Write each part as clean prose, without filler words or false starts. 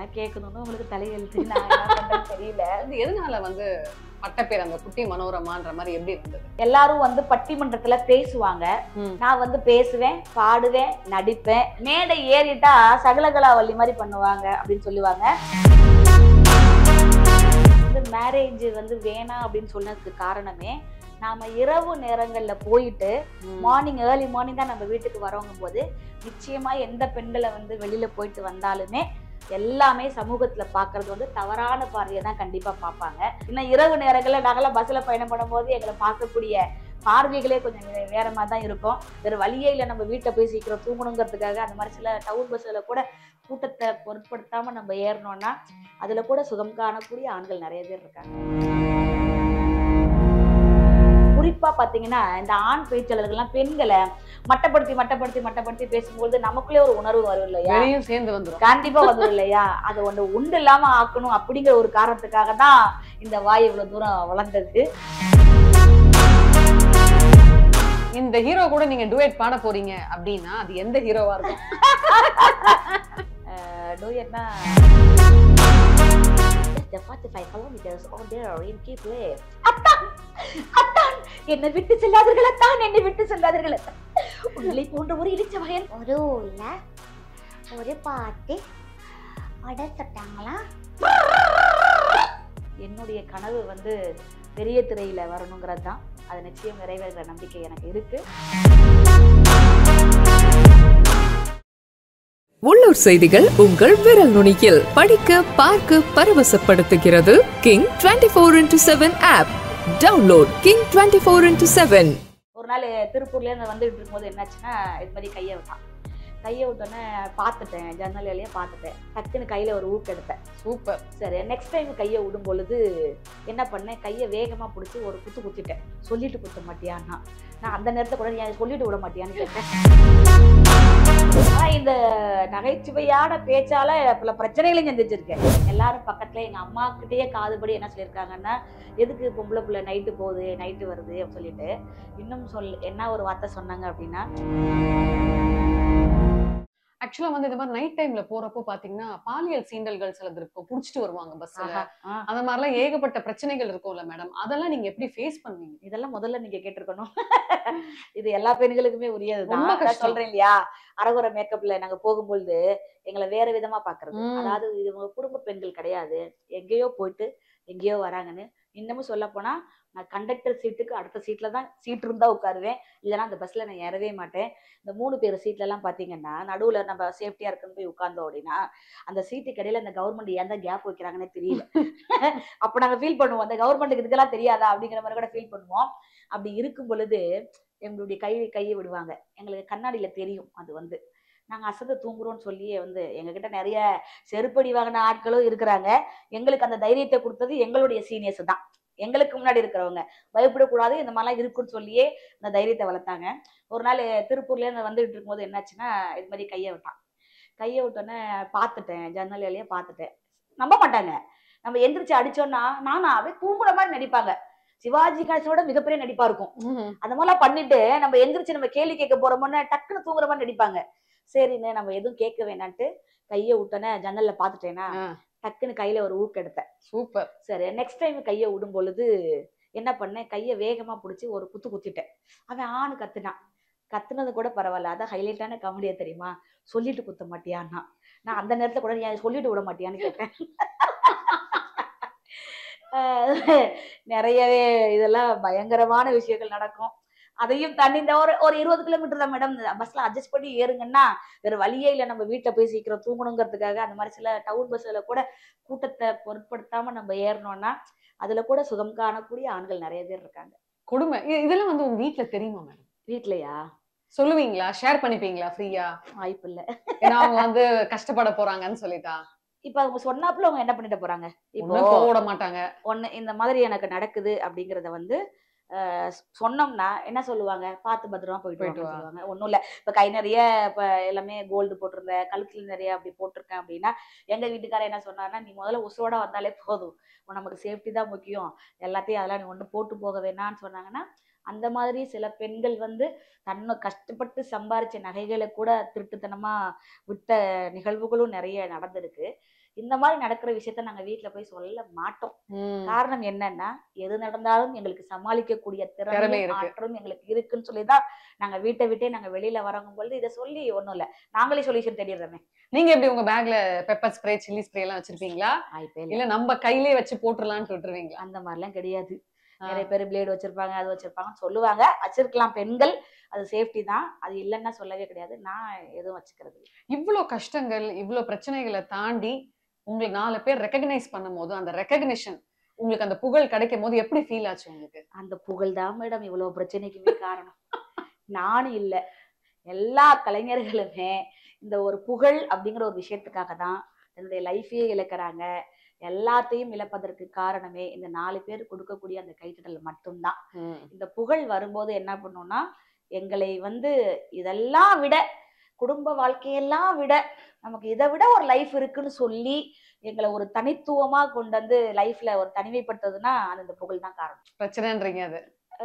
இதெல்லாம் கேட்கணும்னு உங்களுக்கு தலையெழுத்து நான் என்ன பண்றேன்னு தெரியல. அது எதனால வந்து பட்டப்பேர் அந்த குட்டி மனோரமான்ற மாதிரி எப்படி வந்தது? எல்லாரும் வந்து பட்டிமன்றத்துல பேசுவாங்க. நான் வந்து பேசுவேன், பாடுவேன், நடிப்பேன். மேடை ஏறிட்டா சகலகலாவல்லி மாதிரி பண்ணுவாங்க அப்படின்னு சொல்லுவாங்க. மேரேஜ் வந்து வேணாம் அப்படின்னு சொன்னதுக்கு காரணமே, நாம இரவு நேரங்கள்ல போயிட்டு ஏர்லி மார்னிங் தான் நம்ம வீட்டுக்கு வரோங்கும் போது நிச்சயமா எந்த பெண்களை வந்து வெளியில போயிட்டு வந்தாலுமே எல்லாமே சமூகத்துல பாக்குறது வந்து தவறான பார்வையை தான் கண்டிப்பா பார்ப்பாங்க. இன்னும் இரவு நேரங்கள்ல நாங்களாம் பஸ்ல பயணம் பண்ணும்போது எங்களை பார்க்கக்கூடிய பார்வைகளே கொஞ்சம் வேற மாதிரி தான் இருக்கும். வேற வழியே இல்லை, நம்ம வீட்டை போய் சீக்கிரம் தூங்கணுங்கிறதுக்காக அந்த மாதிரி சில டவுன் பஸ்ல கூட கூட்டத்தை பொருட்படுத்தாம நம்ம ஏறணும்னா அதுல கூட சுகம் காணக்கூடிய ஆண்கள் நிறைய பேர் இருக்காங்க. குறிப்பா பாத்தீங்கன்னா இந்த ஆண் பேச்சாளர்கள்லாம் பெண்களை மட்டப்படுத்தி பேசும்போது நமக்குள்ளே ஒரு உணர்வு வரும் இல்லையா, சேர்ந்து வந்துரும், கண்டிப்பா வந்துடும் இல்லையா. அது ஒன்று உண்டு இல்லாம ஆக்கணும் அப்படிங்கிற ஒரு காரணத்துக்காக தான் இந்த வாய் இவ்வளவு தூரம் வளர்ந்தது. இந்த ஹீரோ கூட நீங்க டுயட் பாட போறீங்க அப்படின்னா அது எந்த ஹீரோவா இருக்கும்? டுயட்னா the 45 kilometers on there in Kipple. அத்தான் என்னை விட்டு செல்லாதீர்கள், அத்தான் என்னை விட்டு செல்லாதீர்கள். உங்களை போன்ற ஒரு இடிச்ச வயல் ஒரு ஊர்ல ஒரு பாட்டி அடை தொட்டாங்களா. என்னுடைய கனவு வந்து பெரிய திரையில வரணுங்கிறது தான். அது நிச்சயம் நிறைவேற நம்பிக்கை எனக்கு இருக்கு. உள்ளூர் செய்திகள் உங்கள் விரல் நுனியில் படிக்க பார்க்க பரவசப்படுத்துகிறது King 24x7 app. Download King 24x7. ஒரு நாள் திருப்பூர்ல இருந்து வந்துட்டு இருக்கும்போது என்னாச்சுன்னா இது மாதிரி கையை விட்டோன்னே பார்த்துட்டேன், ஜன்னல் வழியா பார்த்துட்டேன். டக்குன்னு கையில ஒரு ஊக்கு எடுத்தேன். சூப்பர். சரி, நெக்ஸ்ட் டைம் கையை விடும் பொழுது என்ன பண்ணேன், கையை வேகமா பிடிச்சி ஒரு குத்திட்டேன். சொல்லிட்டு குத்த மாட்டியான்னா, நான் அந்த நேரத்தை கூட நீ சொல்லிட்டு விட மாட்டியான்னு கேட்டேன். இந்த நகைச்சுவையான பேச்சால பல பிரச்சனைகளையும் சந்திச்சிருக்கேன். எல்லாரும் பக்கத்துல எங்க அம்மா கிட்டேயே காதுபடி என்ன சொல்லியிருக்காங்கன்னா, எதுக்கு பொம்பளை பிள்ளை நைட்டு போகுது நைட்டு வருது அப்படின்னு சொல்லிட்டு. இன்னும் என்ன ஒரு வார்த்தை சொன்னாங்க அப்படின்னா, ஆக்சுவலா வந்து இந்த மாதிரி நைட் டைம்ல போறப்போ பாத்தீங்கன்னா பாலியல் சீண்டல்கள் சிலது இருக்கும், புடிச்சிட்டு வருவாங்க பஸ்ல. அந்த மாதிரிலாம் ஏகப்பட்ட பிரச்சனைகள் இருக்கும்ல மேடம், அதெல்லாம் நீங்க எப்படி ஃபேஸ் பண்ணுவீங்க? இதெல்லாம் முதல்ல நீங்க கேட்டிருக்கணும். இது எல்லா பெண்களுக்குமே உரியதுதான். சொல்றேன் இல்லையா, அரகுர மேக்கப்ல நாங்க போகும்பொழுது எங்களை வேற விதமா பாக்குறது. அதாவது இது குடும்ப பெண்கள் கிடையாது, எங்கேயோ போயிட்டு எங்கேயோ வராங்கன்னு. இன்னமும் சொல்ல போனா நான் கண்டக்டர் சீட்டுக்கு அடுத்த சீட்ல தான் சீட் இருந்தா உட்காருவேன், இல்லைன்னா அந்த பஸ்ல நான் ஏறவே மாட்டேன். இந்த 3 பேர் சீட்ல எல்லாம் பாத்தீங்கன்னா நடுவுல நம்ம சேஃப்டியா இருக்குன்னு போய் உட்கார்ந்தோம் அப்படின்னா அந்த சீட்டுக்கு இடையில இந்த கவர்மெண்ட் ஏன் தான் கேப் வைக்கிறாங்கன்னே தெரியல. அப்ப நாங்க ஃபீல் பண்ணுவோம், அந்த கவர்மெண்ட்டுக்கு இதுக்கெல்லாம் தெரியாதா அப்படிங்கிற மாதிரி கூட ஃபீல் பண்ணுவோம். அப்படி இருக்கும் பொழுது எங்களுடைய கையை விடுவாங்க. எங்களுக்கு கண்ணாடியில தெரியும் அது வந்து நாங்க அசந்து தூங்குறோம்னு சொல்லி வந்து எங்ககிட்ட நிறைய செருப்படி வாங்கின ஆட்களும் இருக்கிறாங்க. எங்களுக்கு அந்த தைரியத்தை கொடுத்தது எங்களுடைய சீனியர்ஸ் தான். எங்களுக்கு முன்னாடி இருக்கிறவங்க பயப்படக்கூடாது, இந்த மாதிரிலாம் இருக்குன்னு சொல்லியே இந்த தைரியத்தை வளர்த்தாங்க. ஒரு நாள் திருப்பூர்ல இருந்து வந்துட்டு இருக்கும்போது என்னாச்சுன்னா இது மாதிரி கையை விட்டோன்னே பார்த்துட்டேன், ஜன்னல் வழியா பார்த்துட்டேன். நம்ப மாட்டாங்க, நம்ம எந்திரிச்சு அடிச்சோம்னா நானாவே தூங்குற மாதிரி நடிப்பாங்க. சிவாஜி கணேசனோட மிகப்பெரிய நடிப்பா இருக்கும். அந்த மாதிரிலாம் பண்ணிட்டு நம்ம எந்திரிச்சு நம்ம கேள்வி கேட்க போறோம்னா டக்குன்னு தூங்குற மாதிரி நடிப்பாங்க. சரின்னு நம்ம எதுவும் கேட்க வேணான்ட்டு கையை விட்டோன்னே ஜன்னல்ல பார்த்துட்டேன்னா டக்குன்னு கையில ஒரு ஊக்கு எடுத்தேன். சூப்பர். சரி, நெக்ஸ்ட் டைம் கையை விடும் பொழுது என்ன பண்ணேன், கையை வேகமா பிடிச்சி ஒரு குத்திட்டேன். அவன் கத்துனது கூட பரவாயில்ல, அதான் ஹைலைட்டான காமெடியா தெரியுமா, சொல்லிட்டு குத்த மாட்டியான்னா, நான் அந்த நேரத்துல கூட நீ சொல்லிட்டு விட மாட்டியான்னு கேட்டேன். நிறையவே இதெல்லாம் பயங்கரமான விஷயங்கள் நடக்கும். அதையும் தாண்டி இந்த ஒரு 20 கிலோமீட்டர் தான் மேடம் பஸ்ல அட்ஜஸ்ட் பண்ணி ஏறுங்கன்னா வேற வழியே இல்லை, நம்ம வீட்டை போய் சீக்கிரம் தூங்கணுங்கிறதுக்காக அந்த மாதிரி சில டவுன் பஸ்ல கூட கூட்டத்தை பொருட்படுத்தாம நம்ம ஏறணும்னா அதுல கூட சுகம் காணக்கூடிய ஆண்கள் நிறைய பேர் இருக்காங்க. கொடுமை. இதெல்லாம் வந்து உங்க வீட்டுல தெரியுமா மேடம்? வீட்லயா சொல்லுவீங்களா, ஷேர் பண்ணிப்பீங்களா ஃப்ரீயா? வாய்ப்பு இல்ல, ஏன்னா அவங்க வந்து கஷ்டப்பட போறாங்கன்னு சொல்லிட்டா. இப்ப அவங்க சொன்னாப்புல அவங்க என்ன பண்ணிட்டு போறாங்க, இப்போ போட மாட்டாங்க. ஒண்ணு இந்த மாதிரி எனக்கு நடக்குது அப்படிங்கறத வந்து சொன்னோம்னா என்ன சொல்லுவாங்க, பார்த்து பத்திரமா போயிட்டு சொல்லுவாங்க. ஒன்றும் இல்லை, இப்போ கை நிறைய இப்போ எல்லாமே கோல்டு போட்டிருந்தேன், கழுத்துல நிறைய அப்படி போட்டிருக்கேன் அப்படின்னா எங்க வீட்டுக்காரர் என்ன சொன்னார்னா, நீ முதல்ல உசுரோட வந்தாலே போதும், நமக்கு சேஃப்டி தான் முக்கியம், எல்லாத்தையும் அதெல்லாம் நீ ஒன்றும் போட்டு போக வேணான்னு சொன்னாங்கன்னா அந்த மாதிரி சில பெண்கள் வந்து தன்னை கஷ்டப்பட்டு சம்பாரிச்ச நகைகளை கூட திருட்டுத்தனமா விட்ட நிகழ்வுகளும் நிறைய நடந்திருக்கு. இந்த மாதிரி நடக்கிற விஷயத்த நாங்க வீட்டுல போய் சொல்ல மாட்டோம். காரணம் என்னன்னா, எது நடந்தாலும் எங்களுக்கு சமாளிக்கக்கூடிய திறமையும் ஆற்றலும் எங்களுக்கு இருக்குன்னு சொல்லிதான் நாங்க வீட்டை விட்டே நாங்க வெளியில வரங்கும் பொழுது இதை சொல்லி ஒண்ணும் இல்ல, நாங்களே சொல்யூஷன் தேடிடுறோமே. நீங்க எப்படி உங்க பேக்ல பெப்பர் ஸ்ப்ரே, சில்லி ஸ்ப்ரே எல்லாம் வச்சிருப்பீங்களா? இல்ல நம்ம கையிலே வச்சு போட்டுடலான்னு விட்டுருவீங்களா? அந்த மாதிரிலாம் கிடையாது. நிறைய பேர் பிளேடு வச்சிருப்பாங்க, அது வச்சிருப்பாங்கன்னு சொல்லுவாங்க. வச்சிருக்கலாம் பெண்கள், அது சேஃப்டி தான், அது இல்லைன்னா சொல்லவே கிடையாது. நான் எதுவும் வச்சுக்கிறது. இவ்வளவு கஷ்டங்கள், இவ்வளவு பிரச்சனைகளை தாண்டி உங்களுக்கு 4 பேர் ரெகக்னைஸ் பண்ணும் போது, அந்த ரெகக்னிஷன் உங்களுக்கு அந்த புகழ் கிடைக்கும் போது எப்படி ஃபீல் ஆச்சு உங்களுக்கு? அந்த புகழ் தான் மேடம் இவ்வளவு பிரச்சனைக்குமே காரணம். நானும் இல்ல, எல்லா கலைஞர்களுமே இந்த ஒரு புகழ் அப்படிங்கிற ஒரு விஷயத்துக்காக தான் என்னுடைய லைஃபையே இழக்கிறாங்க. எல்லாத்தையும் இழப்பதற்கு காரணமே இந்த 4 பேர் கொடுக்கக்கூடிய அந்த கைத்தட்டல் மட்டும்தான். இந்த புகழ் வரும்போது என்ன பண்ணும்னா, எங்களை வந்து இதெல்லாம் விட, குடும்ப வாழ்க்கையெல்லாம் விட, நமக்கு இதை விட ஒரு லைஃப் இருக்குன்னு சொல்லி எங்களை ஒரு தனித்துவமா கொண்டு வந்து லைஃப்ல ஒரு தனிமைப்படுத்துறதுன்னா அந்த புகழ் தான் காரணம். பிரச்சனைன்றீங்க அது.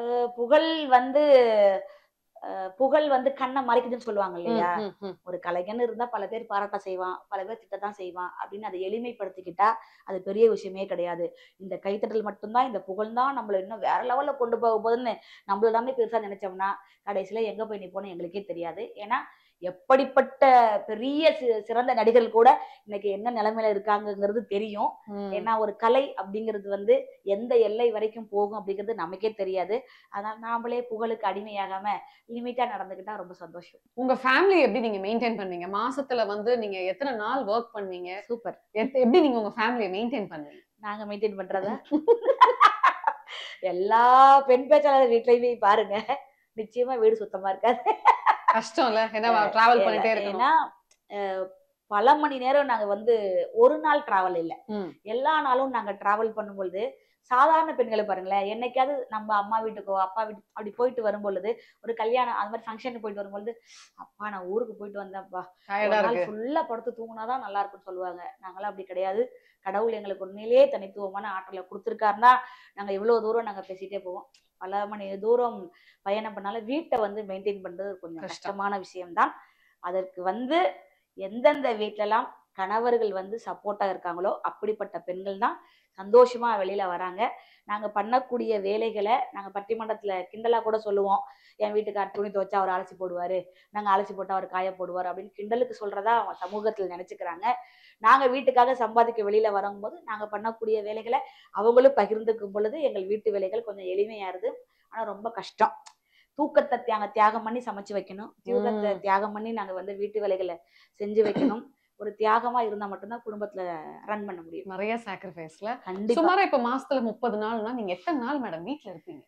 புகழ் வந்து கண்ணை மறைக்குதுன்னு சொல்லுவாங்க இல்லையா? ஒரு கலைஞன் இருந்தா பல பேர் பாராட்ட செய்வான், பல பேர் திட்டத்தான் செய்வான் அப்படின்னு அதை எளிமைப்படுத்திக்கிட்டா அது பெரிய விஷயமே கிடையாது. இந்த கைத்தட்டல் மட்டும்தான், இந்த புகழ் தான் நம்மள இன்னும் வேற லெவல்ல கொண்டு போக போகுதுன்னு நம்மளதாமே பெருசா நினைச்சோம்னா கடைசியில எங்க போய் நிப்போன்னு எங்களுக்கே தெரியாது. ஏன்னா எப்படிப்பட்ட பெரிய சிறந்த நடிகர்கள் கூட இன்னைக்கு என்ன நிலைமையில இருக்காங்கிறது தெரியும். ஏன்னா ஒரு கலை அப்படிங்கிறது வந்து எந்த எல்லை வரைக்கும் போகும் அப்படிங்கிறது நமக்கே தெரியாது. அதனால நாமளே புகழுக்கு அடிமையாகாம லிமிட்டா நடந்துக்கிட்டா ரொம்ப சந்தோஷம். உங்க ஃபேமிலி எப்படி நீங்க மெயின்டைன் பண்ணீங்க? மாசத்துல வந்து நீங்க எத்தனை நாள் ஒர்க் பண்ணீங்க? சூப்பர். எப்படி நீங்க உங்க ஃபேமிலியை மெயின்டைன் பண்ணீங்க? நாங்க மெயின்டைன் பண்றதா எல்லா பெண் பேச்சாளர் வீட்லயுமே பாருங்க, நிச்சயமா வீடு சுத்தமா இருக்காது. கஷ்டம் இல்ல, ஏன்னா டிராவல் பண்ணிட்டே இருக்கணும். ஏன்னா பல மணி நேரம் நாங்க வந்து ஒரு நாள் டிராவல் இல்ல, எல்லா நாளும் நாங்க டிராவல் பண்ணும்பொழுது சாதாரண பெண்களை பாருங்களேன், என்னைக்காவது நம்ம அம்மா வீட்டுக்கோ அப்பா வீட்டுக்கு அப்படி போயிட்டு வரும் பொழுது, ஒரு கல்யாணம் அது மாதிரி ஃபங்க்ஷனுக்கு போயிட்டு வரும்பொழுது, அப்பா நான் ஊருக்கு போயிட்டு வந்தேன்ப்பா, ஃபுல்லா படுத்து தூங்கினாதான் நல்லா இருக்குன்னு சொல்லுவாங்க. நாங்களாம் அப்படி கிடையாது. கடவுள் எங்களுக்கு உண்மையிலேயே தனித்துவமான ஆற்றலை கொடுத்துருக்காருன்னா நாங்க இவ்வளவு தூரம் நாங்க பேசிட்டே போவோம். பல மணி தூரம் பயணம் பண்ணாலும் வீட்டை வந்து மெயின்டைன் பண்றது கொஞ்சம் கஷ்டமான விஷயம்தான். அதற்கு வந்து எந்தெந்த வீட்டிலலாம் கணவர்கள் வந்து சப்போர்ட்டா இருக்காங்களோ அப்படிப்பட்ட பெண்கள் தான் சந்தோஷமா வெளியில வராங்க. நாங்க பண்ணக்கூடிய வேலைகளை நாங்க பட்டிமன்றத்துல கிண்டலா கூட சொல்லுவோம். என் வீட்டுக்கார் துணி துவைச்சா அவர் அலசி போடுவாரு, நாங்க அலசி போட்டா அவர் காய போடுவார் அப்படின்னு கிண்டலுக்கு சொல்றதா சமூகத்தில் நினைச்சுக்கிறாங்க. நாங்க வீட்டுக்காக சம்பாதிக்க வெளியில வரும்போது நாங்க பண்ணக்கூடிய வேலைகளை அவங்களும் பகிர்ந்துக்கும் பொழுது எங்கள் வீட்டு வேலைகள் கொஞ்சம் எளிமையாருது. ஆனா ரொம்ப கஷ்டம். தூக்கத்தை தியாகம் பண்ணி சமைச்சு வைக்கணும், தூக்கத்தை தியாகம் பண்ணி நாங்க வந்து வீட்டு வேலைகளை செஞ்சு வைக்கணும். ஒரு தியாகமா இருந்தா மட்டும்தான் குடும்பத்துல ரன் பண்ண முடியும். நிறைய சாக்ரிஃபைஸ்ல. கண்டிப்பா. சுமாரா இப்ப மாசத்துல 30 நாள்னா நீங்க எத்தனை நாள் மேடம் வீட்டுல இருப்பீங்க?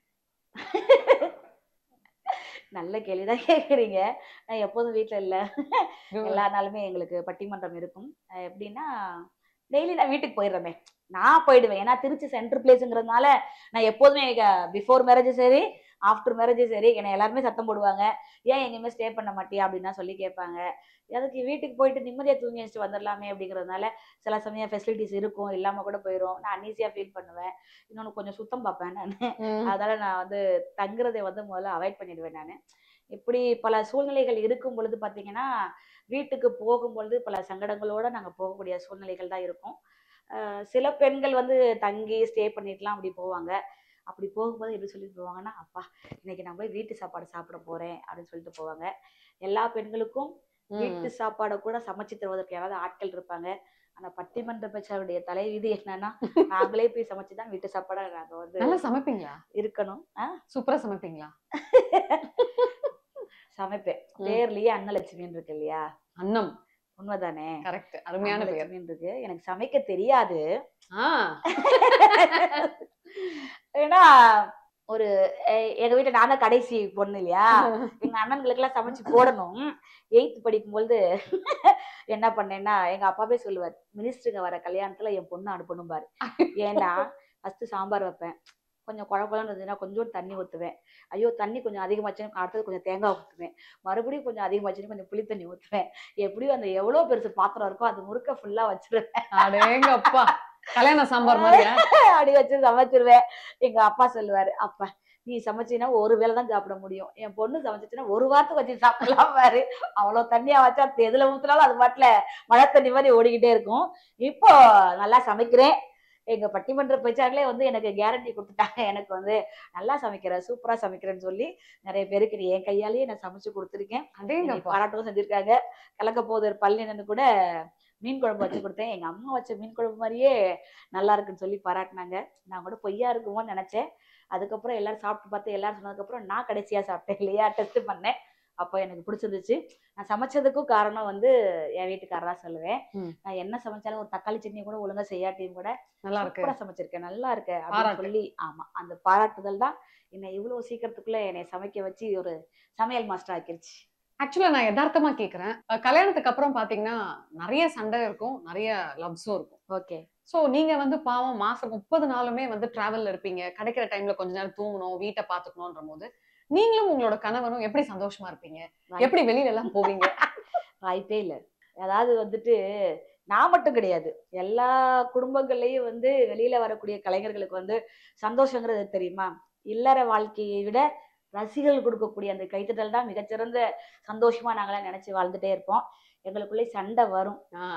நல்ல கேள்விதான் கேக்குறீங்க. நான் எப்போதும் வீட்டுல இல்ல, எல்லா நாளுமே எங்களுக்கு பட்டிமன்றம் இருக்கும். எப்படின்னா டெய்லி நான் வீட்டுக்கு போயிடுறேன். நான் போயிடுவேன், ஏன்னா திருச்சி சென்ட்ரல் பிளேஸ்ங்கிறதுனால நான் எப்போதுமே பிஃபோர் மேரேஜும் சரி ஆஃப்டர் மேரேஜும் சரி என்னை எல்லாருமே சத்தம் போடுவாங்க, ஏன் எங்கேயுமே ஸ்டே பண்ண மாட்டியா அப்படின்னா சொல்லி கேட்பாங்க. அதுக்கு வீட்டுக்கு போயிட்டு நிம்மதியா தூங்கி வச்சுட்டு வந்துடலாமே அப்படிங்கிறதுனால சில சமயம் ஃபெசிலிட்டிஸ் இருக்கும், இல்லாம கூட போயிடும். நான் அன்ஈஸியா ஃபீல் பண்ணுவேன். இன்னொன்னு கொஞ்சம் சுத்தம் பார்ப்பேன் நான். அதனால நான் வந்து தங்குறதை வந்து முதல்ல அவாய்ட் பண்ணிடுவேன் நான். இப்படி பல சூழ்நிலைகள் இருக்கும் பொழுது பாத்தீங்கன்னா வீட்டுக்கு போகும்பொழுது பல சங்கடங்களோட நாங்க போகக்கூடிய சூழ்நிலைகள் தான் இருக்கும். சில பெண்கள் வந்து தங்கி ஸ்டே பண்ணிட்டுலாம் அப்படி போவாங்க. அப்படி போகும்போது எப்படி சொல்லிட்டு போவாங்கன்னா, அப்பா இன்னைக்கு நான் போய் வீட்டு சாப்பாடு சாப்பிட போறேன் அப்படின்னு சொல்லிட்டு போவாங்க. எல்லா பெண்களுக்கும் வீட்டு சாப்பாடை கூட சமைச்சு தருவதற்கு யாராவது ஆட்கள் இருப்பாங்க. ஆனா பட்டிமன்ற பேச்சாளருடைய தலைவிதி என்னன்னா, நாங்களே போய் சமைச்சுதான் வீட்டு சாப்பாடா நாங்க வந்து நல்லா சமைப்பீங்களா? இருக்கணும். சூப்பரா சமைப்பீங்களா? சமைப்பேன். பேர்லயே அன்னலட்சுமின்னு இருக்கு இல்லையா? அன்னம் உண்மைதானே? கரெக்ட், அருமையான பேர் இருக்கு. எனக்கு சமைக்க தெரியாது. ஏன்னா ஒரு எங்க வீட்டுல நான் தான் கடைசி பொண்ணு இல்லையா? எங்க அண்ணன்களுக்கு எல்லாம் சமைச்சு போடணும். 8th படிக்கும்போது என்ன பண்ணேன்னா எங்க அப்பாவே சொல்லுவார், மினிஸ்டருக்கு வர கல்யாணத்துல என் பொண்ணு அனுப்பணும் பாரு. ஏன்னா ஃபர்ஸ்ட் சாம்பார் வைப்பேன், கொஞ்சம் குழப்பம்னு இருந்ததுன்னா கொஞ்சோண்டு தண்ணி ஊற்றுவேன். ஐயோ தண்ணி கொஞ்சம் அதிகமாச்சுன்னு அடுத்தது கொஞ்சம் தேங்காய் ஊற்றுவேன். மறுபடியும் கொஞ்சம் அதிகமாச்சுன்னு கொஞ்சம் புளி தண்ணி ஊற்றுவேன். எப்படியும் அந்த எவ்வளோ பெருசு பாத்திரம் இருக்கோ அது முறுக்க ஃபுல்லா வச்சிருவேன். அடேங்கப்பா, கல்யாண சாம்பார் மாதிரி அப்படி வச்சு சமைச்சிருவேன். எங்க அப்பா சொல்லுவாரு, அப்பா நீ நீ சமைச்சின்னா ஒரு வேளை தான் சாப்பிட முடியும், என் பொண்ணு சமைச்சிச்சுன்னா ஒரு வாரத்துக்கு வச்சு சாப்பிடலாம் பாரு, அவ்வளவு தண்ணியா வச்சா எதுல ஊத்துனாலும் அது பாட்டுல மழை தண்ணி மாதிரி ஓடிக்கிட்டே இருக்கும். இப்போ நல்லா சமைக்கிறேன். எங்க பட்டிமன்ற பேச்சாளர்களே வந்து எனக்கு கேரண்டி கொடுத்துட்டாங்க, எனக்கு வந்து நல்லா சமைக்கிற, சூப்பரா சமைக்கிறேன்னு சொல்லி நிறைய பேருக்கு என் கையாலேயே நான் சமைச்சு கொடுத்துருக்கேன். பாராட்டவும் செஞ்சிருக்காங்க. கலக்க போதர் பள்ளினு கூட மீன் குழம்பு வச்சு கொடுத்தேன், எங்க அம்மா வச்ச மீன் குழம்பு மாதிரியே நல்லா இருக்குன்னு சொல்லி பாராட்டினாங்க. நான் கூட பொய்யா இருக்குமோன்னு நினைச்சேன். அதுக்கப்புறம் எல்லாரும் சாப்பிட்டு பார்த்து எல்லாரும் சொன்னதுக்கப்புறம் நான் கடைசியா சாப்பிட்டேன் இல்லையா, டெஸ்ட் பண்ணேன். அப்போ எனக்கு பிடிச்சிருந்துச்சு. நான் சமைச்சதுக்கும் காரணம் வந்து என் வீட்டுக்காரரா சொல்லுவேன். நான் என்ன சமைச்சாலும் ஒரு தக்காளி சட்னி கூட ஒழுங்கா செய்யாட்டியும் கூட நல்லா இருக்கு, சூப்பரா சமைச்சிருக்கேன், நல்லா இருக்கு அப்படின்னு சொல்லி, ஆமா அந்த பாராட்டுதல் தான் என்னை இவ்வளவு சீக்கிரத்துக்குள்ள என்னை சமைக்க வச்சு ஒரு சமையல் மாஸ்டர் ஆக்கிருச்சு. ஆக்சுவலா நான் யதார்த்தமா கேக்குறேன், கல்யாணத்துக்கு அப்புறம் பாத்தீங்கன்னா நிறைய சண்டை இருக்கும், நிறைய லவ்ஸும் இருக்கும். ஓகே. சோ நீங்க வந்து பாவம் மாசம் 30 நாளுமே வந்து டிராவல்ல இருப்பீங்க, கிடைக்கிற டைம்ல கொஞ்ச நேரம் தூங்கணும், வீட்டை பாத்துக்கணும்ன்ற போது நீங்களும் உங்களோட கணவரும் எப்படி சந்தோஷமா இருப்பீங்க, எப்படி வெளியில எல்லாம் போவீங்க? வாய்ப்பே இல்லை. அதாவது வந்துட்டு நான் மட்டும் கிடையாது, எல்லா குடும்பங்கள்லயும் வந்து வெளியில வரக்கூடிய கலைஞர்களுக்கு வந்து சந்தோஷங்கிறது தெரியுமா, இல்லற வாழ்க்கையை விட ரசிகர்கள் கொடுக்கக்கூடிய அந்த கைத்தட்டல் தான் மிகச்சிறந்த சந்தோஷமா நாங்களாம் நினைச்சு வாழ்ந்துட்டே இருப்போம். எங்களுக்குள்ளே சண்டை வரும்,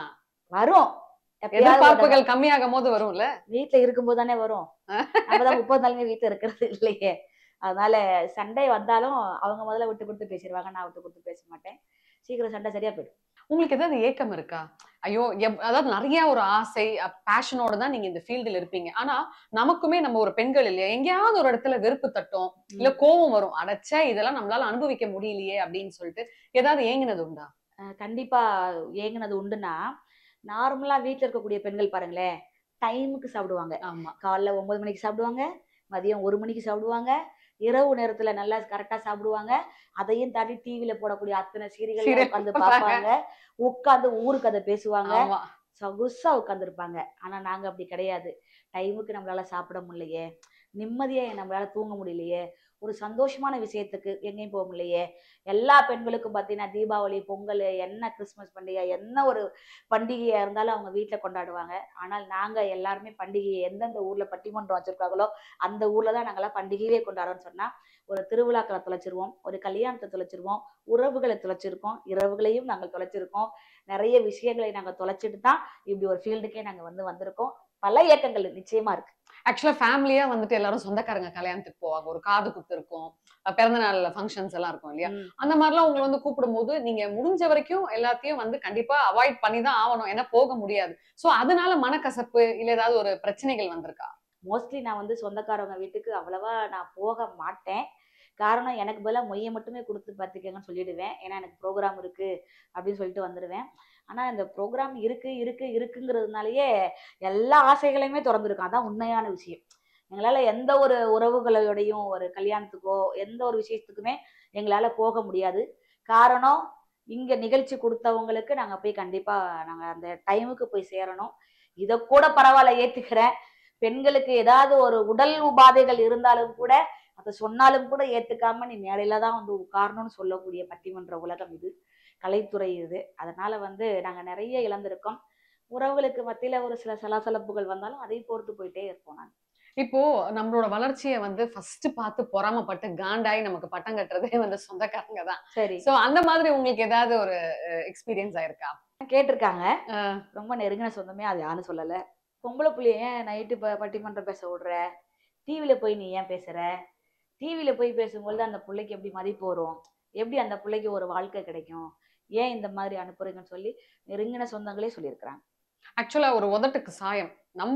வரும், எதிர்பார்ப்புகள் கம்மியாகும் போது வரும்ல, வீட்டுல இருக்கும்போது தானே வரும். நம்மதான் 30 நாளுமே வீட்டுல இருக்கிறது இல்லையே. அதனால சண்டை வந்தாலும் அவங்க முதல்ல விட்டு கொடுத்து பேசிடுவாங்க, நான் விட்டு கொடுத்து பேச மாட்டேன். சீக்கிரம் சண்டை சரியா போயிடும். உங்களுக்கு ஏதாவது ஏக்கம் இருக்கா? ஐயோ, அதாவது நிறைய ஒரு ஆசை பேஷனோட தான் நீங்க இந்த ஃபீல்டுல இருப்பீங்க. ஆனா நமக்குமே நம்ம ஒரு பெண்கள் இல்லையா, எங்கேயாவது ஒரு இடத்துல வெறுப்பு தட்டும், இல்ல கோபம் வரும், அடைச்சா இதெல்லாம் நம்மளால அனுபவிக்க முடியலையே அப்படின்னு சொல்லிட்டு ஏதாவது ஏங்கினது உண்டா? கண்டிப்பா ஏங்கினது உண்டுன்னா, நார்மலா வீட்டுல இருக்கக்கூடிய பெண்கள் பாருங்களேன், டைமுக்கு சாப்பிடுவாங்க. ஆமா, காலைல 9 மணிக்கு சாப்பிடுவாங்க, மதியம் 1 மணிக்கு சாப்பிடுவாங்க, இரவு நேரத்துல நல்லா கரெக்டா சாப்பிடுவாங்க. அதையும் தாண்டி டிவில போடக்கூடிய அத்தனை சீரியல் உட்காந்து பார்ப்பாங்க, உட்காந்து ஊரு கதை பேசுவாங்க, சொகுசா உட்கார்ந்து இருப்பாங்க. ஆனா நாங்க அப்படி கிடையாது. டைமுக்கு நம்மளால சாப்பிட முடியலையே, நிம்மதியா நம்மளால தூங்க முடியலையே, ஒரு சந்தோஷமான விஷயத்துக்கு எங்கேயும் போக முடியலையே. எல்லா பெண்களுக்கும் பார்த்தீங்கன்னா தீபாவளி, பொங்கல், என்ன கிறிஸ்மஸ் பண்டிகை, என்ன ஒரு பண்டிகையா இருந்தாலும் அவங்க வீட்டுல கொண்டாடுவாங்க. ஆனால் நாங்க எல்லாருமே பண்டிகையை எந்தெந்த ஊர்ல பட்டிமன்றம் வச்சிருக்காங்களோ அந்த ஊர்ல தான் நாங்கெல்லாம் பண்டிகையே கொண்டாடுறோம்னு சொன்னா, ஒரு திருவிழாக்களை தொலைச்சிருவோம், ஒரு கல்யாணத்தை தொலைச்சிருவோம், உறவுகளை தொலைச்சிருக்கோம், இரவுகளையும் நாங்கள் தொலைச்சிருக்கோம். நிறைய விஷயங்களை நாங்க தொலைச்சிட்டு தான் இப்படி ஒரு ஃபீல்டுக்கே நாங்க வந்திருக்கோம். பல இயக்கங்கள் நிச்சயமா இருக்கு. ஆக்சுவலா ஃபேமிலியா வந்துட்டு எல்லாரும் சொந்தக்காரங்க கல்யாணத்துக்கு போவாங்க, ஒரு காது குத்து இருக்கும், பிறந்த நாள் ஃபங்க்ஷன்ஸ் எல்லாம் இருக்கும் இல்லையா, அந்த மாதிரிலாம் உங்களை வந்து கூப்பிடும் போது நீங்க முடிஞ்ச வரைக்கும் எல்லாத்தையும் வந்து கண்டிப்பா அவாய்ட் பண்ணி தான் ஆகணும், ஏன்னா போக முடியாது. சோ அதனால மனக்கசப்பு இல்ல ஏதாவது ஒரு பிரச்சனைகள் வந்திருக்கா? மோஸ்ட்லி நான் வந்து சொந்தக்காரவங்க வீட்டுக்கு அவ்வளவா நான் போக மாட்டேன். காரணம், எனக்கு பதிலாக மொய்யை மட்டுமே கொடுத்து பார்த்துக்கங்கன்னு சொல்லிடுவேன். ஏன்னா எனக்கு ப்ரோக்ராம் இருக்கு அப்படின்னு சொல்லிட்டு வந்துடுவேன். ஆனா இந்த ப்ரோக்ராம் இருக்குங்கிறதுனாலயே எல்லா ஆசைகளையுமே திறந்துருக்கும். அதான் உண்மையான விஷயம். எங்களால எந்த ஒரு உறவுகளோடையும் ஒரு கல்யாணத்துக்கோ எந்த ஒரு விஷயத்துக்குமே எங்களால போக முடியாது. காரணம், இங்க நிகழ்ச்சி கொடுத்தவங்களுக்கு நாங்க போய் கண்டிப்பா நாங்க அந்த டைமுக்கு போய் சேரணும். இதை கூட பரவாயில்ல, ஏத்துக்கிறேன். பெண்களுக்கு ஏதாவது ஒரு உடல் உபாதைகள் இருந்தாலும் கூட, அதை சொன்னாலும் கூட ஏத்துக்காம நீ மேடையில தான் வந்து உட்காரணும்னு சொல்லக்கூடிய பட்டிமன்ற உலகம் இது, கலைத்துறை இது. அதனால வந்து நாங்க நிறைய இழந்திருக்கோம். உறவுகளுக்கு மத்தியில ஒரு சில சலசலப்புகள் வந்தாலும் அதை பொறுத்து போயிட்டே இருப்போம். நான் இப்போ நம்மளோட வளர்ச்சியை வந்து ஃபர்ஸ்ட் பார்த்து பொறாமப்பட்டு காண்டாயி நமக்கு பட்டம் கட்டுறதே வந்து சொந்தக்காரங்க தான். சரி. சோ அந்த மாதிரி உங்களுக்கு ஏதாவது ஒரு எக்ஸ்பீரியன்ஸ் ஆயிருக்கா? கேட்டிருக்காங்க. ரொம்ப நெருங்கின சொந்தமே அது யாரும் சொல்லல. பொம்பளை புள்ளைய ஏன் நைட்டு பட்டிமன்றம் பேச விடுற, டிவில போய் நீ ஏன் பேசுற, டிவில போய் பேசும்போது அந்த பிள்ளைக்கு எப்படி மதிப்பு வரும், எப்படி அந்த பிள்ளைக்கு ஒரு வாழ்க்கை கிடைக்கும், ஏன் இந்த மாதிரி அனுப்புறீங்கன்னு சொல்லி நெருங்கின சொந்தங்களே சொல்லியிருக்கிறாங்க. ஆக்சுவலா ஒரு உதட்டுக்கு சாயம்.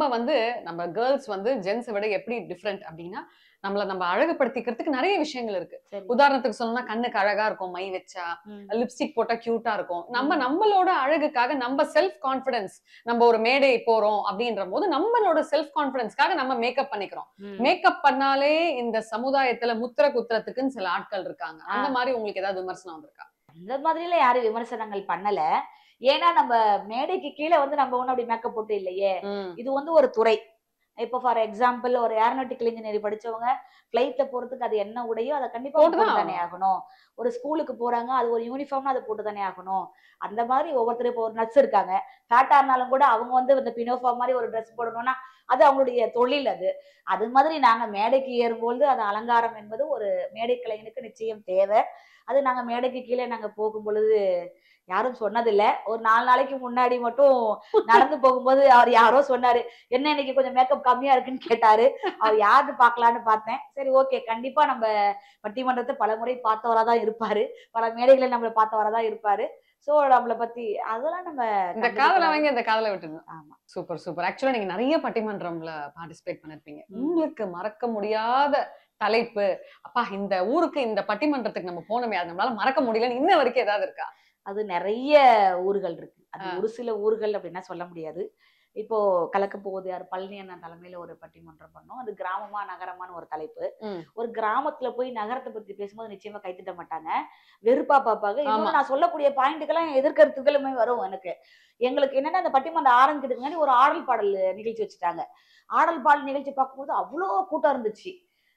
நம்ம கேர்ள்ஸ் வந்து ஜென்ஸை விட எப்படி டிஃப்ரெண்ட் அப்படின்னா, நம்ம அழகுபடுத்திக்கிறதுக்கு நிறைய விஷயங்கள் இருக்கு. உதாரணத்துக்கு சொல்லணும்னா, கண்ணுக்கு அழகா இருக்கும் மை வச்சா, லிப்ஸ்டிக் போட்டா கியூட்டா இருக்கும். நம்மளோட அழகுக்காக, நம்ம செல்ஃப் கான்பிடன்ஸ், நம்ம ஒரு மேடை போறோம் அப்படின்ற போது நம்மளோட செல்ஃப் கான்பிடன்ஸ்க்காக நம்ம மேக்கப் பண்ணிக்கிறோம். மேக்கப் பண்ணாலே இந்த சமுதாயத்துல முத்திர குத்துறதுக்குன்னு சில ஆட்கள் இருக்காங்க. அந்த மாதிரி உங்களுக்கு ஏதாவது விமர்சனம் வந்திருக்கா? அந்த மாதிரில யாரும் விமர்சனங்கள் பண்ணல. ஏன்னா நம்ம மேடைக்கு கீழே வந்து நம்ம ஒண்ணும் அப்படி மேக்கப் போட்டு இல்லையே. இது வந்து ஒரு துறை. இப்போ ஃபார் எக்ஸாம்பிள் ஒரு ஏரோநாட்டிக்கல் இன்ஜினியரிங் படிச்சவங்க ஃபிளைட்ல போறதுக்கு அது என்ன உடையோ அதை கண்டிப்பா போட்டுதான் போட்டு தானே ஆகணும். ஒரு ஸ்கூலுக்கு போறாங்க, அது ஒரு யூனிஃபார்ம்னா அதை போட்டு தானே ஆகணும். அந்த மாதிரி ஒவ்வொருத்தரும் இப்போ ஒரு நர்ஸ் இருக்காங்க, ஃபேட்டா இருந்தாலும் கூட அவங்க வந்து இந்த பினோஃபார்ம் மாதிரி ஒரு ட்ரெஸ் போடணும்னா அது அவங்களுடைய தொழில். அது மாதிரி நாங்க மேடைக்கு ஏறும்போது அது அலங்காரம் என்பது ஒரு மேடை கலைஞனுக்கு நிச்சயம் தேவை. அது நாங்க மேடைக்கு கீழே நாங்க போகும் பொழுது யாரும் சொன்னதில்ல. ஒரு 4 நாளைக்கு முன்னாடி மட்டும் நடந்து போகும்போது அவர் யாரோ சொன்னாரு, என்ன இன்னைக்கு கொஞ்சம் மேக்கப் கம்மியா இருக்குன்னு கேட்டாரு. அவர் யாருன்னு பாக்கலான்னு பார்த்தேன். சரி ஓகே, கண்டிப்பா நம்ம பட்டிமன்றத்தை பல முறை பார்த்தவரா தான் இருப்பாரு, பல மேடைகளை நம்மள பார்த்தவரா தான் இருப்பாரு. சோ நம்மளை பத்தி அதெல்லாம் நம்ம இந்த காதல வாங்கி அந்த காதல விட்டுது. ஆமா, சூப்பர் சூப்பர். ஆக்சுவலா நீங்க நிறைய பட்டிமன்றம்ல பார்ட்டிசிபேட் பண்ணிருப்பீங்க. உங்களுக்கு மறக்க முடியாத தலைப்பு, அப்பா இந்த ஊருக்கு இந்த பட்டிமன்றத்துக்கு நம்ம போனோமே அது நம்மளால மறக்க முடியலன்னு இன்ன வரைக்கும் ஏதாவது இருக்கா? அது நிறைய ஊர்கள் இருக்கு. அது ஒரு சில ஊர்கள் அப்படின்னா சொல்ல முடியாது. இப்போ கலக்க போகுது யார் பழனி அண்ணா தலைமையில ஒரு பட்டிமன்றம் பண்ணோம். அது கிராமமா நகரமான ஒரு தலைப்பு. ஒரு கிராமத்துல போய் நகரத்தை பத்தி பேசும்போது நிச்சயமா கைத்திட்ட மாட்டாங்க, வெறுப்பா பார்ப்பாங்க. இன்னும் நான் சொல்லக்கூடிய பாயிண்ட்டுக்கெல்லாம் எதிர்கருத்துக்களுமே வரும். எங்களுக்கு என்னன்னா அந்த பட்டிமன்றம் ஆரம்பிக்கிறதுக்கு முன்னாடி ஒரு ஆடல் பாடல் நிகழ்ச்சி வச்சுட்டாங்க. ஆடல் பாடல் நிகழ்ச்சி பார்க்கும்போது அவ்வளோ கூட்டம் இருந்துச்சு.